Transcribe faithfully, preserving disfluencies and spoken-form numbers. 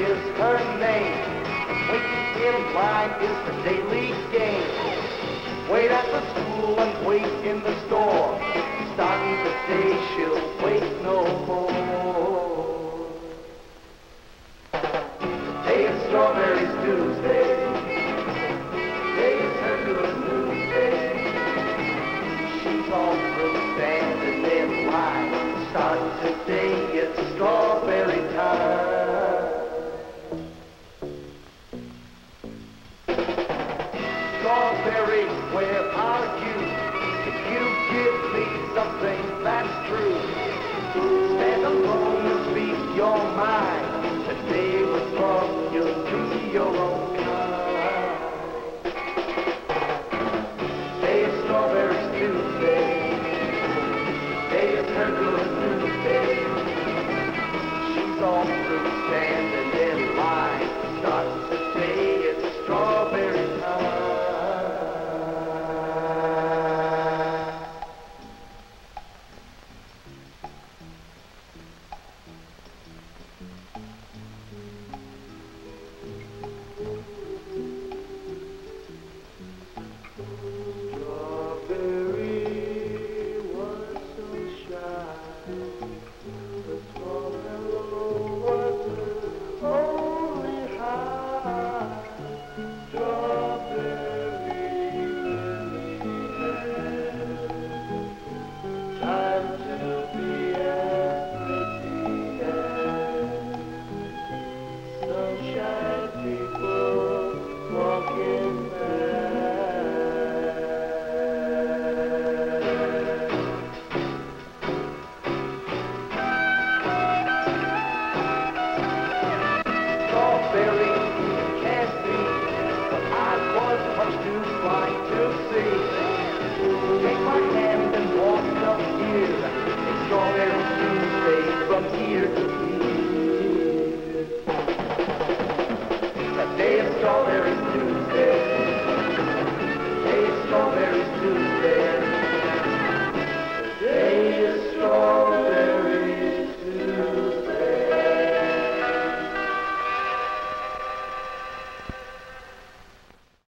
is her name. Waiting in line is her daily game. Wait at the school and wait in the store. Starting the day, she'll wait no more. Today is Strawberries Tuesday. Today is her good news day. She's all through standing in line. Starting today, it's strawberry time. Strawberry, where are you? If you give me something that's true, stand alone and speak your mind. Today was wrong, you'll be your own kind. Today is Strawberries Tuesday. Today is her good news day. She's all through standing in line. Starting today, it's strawberry time. Take my hand and walk up here. It's Strawberry Tuesday from here